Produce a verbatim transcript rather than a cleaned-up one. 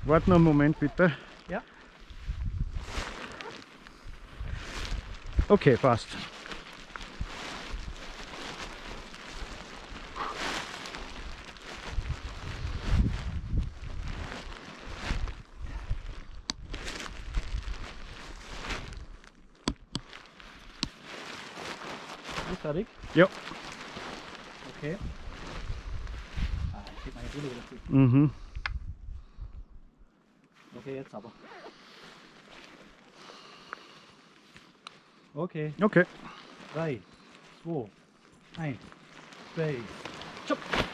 Warte noch einen Moment bitte. Ja. Okay, passt. Ist fertig? Ja. Okay. Ah, ich gebe meine Brille wieder zu. Mhm. Okay, jetzt aber. Okay. Okay. drei, zwei, eins, zwei, stopp!